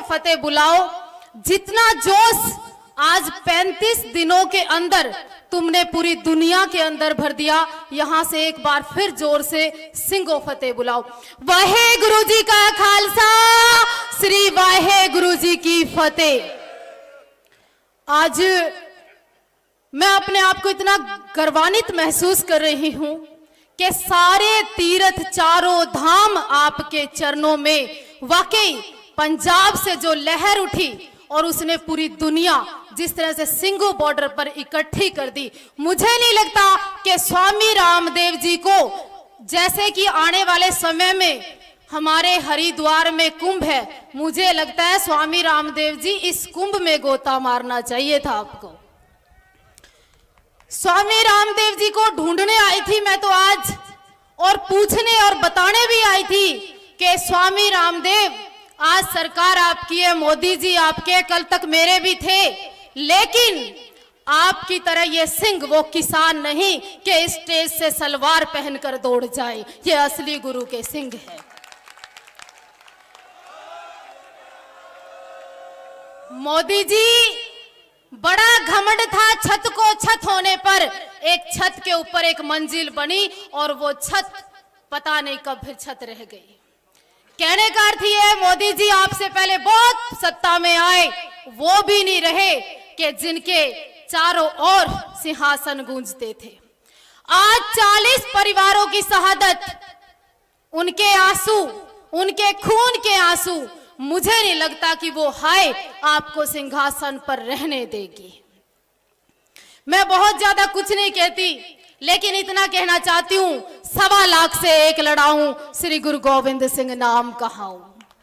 फतेह बुलाओ। जितना जोश आज 35 दिनों के अंदर तुमने पूरी दुनिया के अंदर भर दिया, यहां से एक बार फिर जोर से ਸਿੰਘੋ फतेह बुलाओ। वाहेगुरु जी का खालसा, श्री वाहेगुरु जी की फतेह। आज मैं अपने आप को इतना गर्वान्वित महसूस कर रही हूं कि सारे तीर्थ चारों धाम आपके चरणों में। वाकई पंजाब से जो लहर उठी और उसने पूरी दुनिया जिस तरह से ਸਿੰਘो बॉर्डर पर इकट्ठी कर दी, मुझे नहीं लगता कि स्वामी रामदेव जी को, जैसे कि आने वाले समय में हमारे हरिद्वार में कुंभ है, मुझे लगता है स्वामी रामदेव जी इस कुंभ में गोता मारना चाहिए था आपको। स्वामी रामदेव जी को ढूंढने आई थी मैं तो आज, और पूछने और बताने भी आई थी कि स्वामी रामदेव, आज सरकार आपकी है, मोदी जी आपके, कल तक मेरे भी थे, लेकिन आपकी तरह ये सिंह वो किसान नहीं कि स्टेज से सलवार पहनकर दौड़ जाए। ये असली गुरु के सिंह है। मोदी जी बड़ा घमंड था छत को छत होने पर। एक छत के ऊपर एक मंजिल बनी और वो छत पता नहीं कब फिर छत रह गई। कहने का अर्थ ये है, मोदी जी आपसे पहले बहुत सत्ता में आए, वो भी नहीं रहे कि जिनके चारों ओर सिंहासन गूंजते थे। आज 40 परिवारों की शहादत, उनके आंसू, उनके खून के आंसू, मुझे नहीं लगता कि वो हाय आपको सिंहासन पर रहने देगी। मैं बहुत ज्यादा कुछ नहीं कहती, लेकिन इतना कहना चाहती हूं, 1.25 लाख से एक लड़ाऊं, श्री गुरु गोविंद सिंह नाम कहाऊं।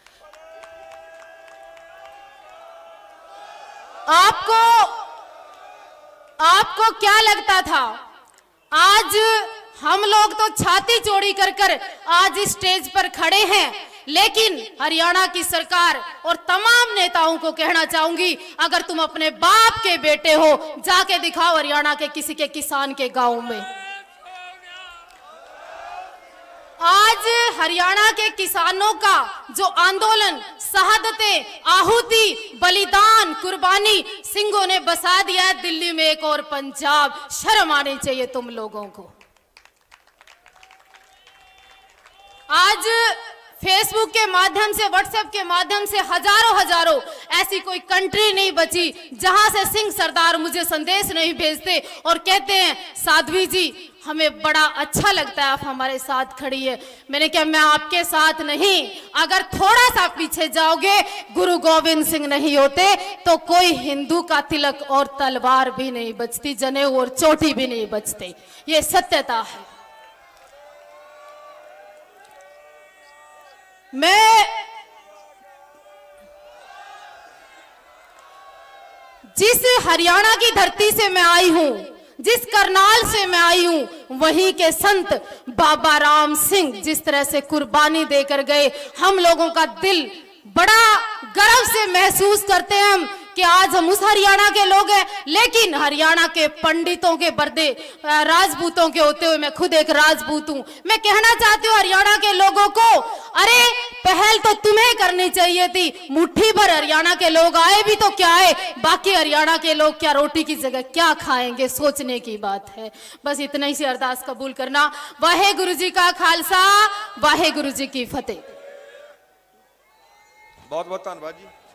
आपको क्या लगता था? आज हम लोग तो छाती चौड़ी कर कर आज इस स्टेज पर खड़े हैं, लेकिन हरियाणा की सरकार और तमाम नेताओं को कहना चाहूंगी, अगर तुम अपने बाप के बेटे हो, जाके दिखाओ हरियाणा के किसी के किसान के गांव में। आज हरियाणा के किसानों का जो आंदोलन, शहादतें, आहुति, बलिदान, कुर्बानी, ਸਿੰਘों ने बसा दिया है दिल्ली में एक और पंजाब। शर्म आनी चाहिए तुम लोगों को। आज फेसबुक के माध्यम से, व्हाट्सएप के माध्यम से हजारों ऐसी कोई कंट्री नहीं बची जहां से सिंह सरदार मुझे संदेश नहीं भेजते और कहते हैं, साध्वी जी हमें बड़ा अच्छा लगता है आप हमारे साथ खड़ी है। मैंने कहा मैं आपके साथ नहीं, अगर थोड़ा सा पीछे जाओगे, गुरु गोविंद सिंह नहीं होते तो कोई हिंदू का तिलक और तलवार भी नहीं बचती, जनेऊ और चोटी भी नहीं बचते। ये सत्यता है। मैं जिस हरियाणा की धरती से मैं आई हूं, जिस करनाल से मैं आई हूं, वहीं के संत बाबा राम सिंह जिस तरह से कुर्बानी देकर गए, हम लोगों का दिल बड़ा गर्व से महसूस करते हैं हम कि आज हम उस हरियाणा के लोग हैं। लेकिन हरियाणा के पंडितों के पर्दे राजपूतों के होते हुए, मैं खुद एक राजपूत हूं, मैं कहना चाहती हूँ हरियाणा के लोगों को, अरे पहल तो तुम्हें करनी चाहिए थी। मुट्ठी भर हरियाणा के लोग आए भी तो क्या है, बाकी हरियाणा के लोग क्या रोटी की जगह क्या खाएंगे, सोचने की बात है। बस इतना ही से अरदास कबूल करना। वाहेगुरु जी का खालसा, वाहेगुरु जी की फतेह। बहुत बहुत धन्यवाद जी।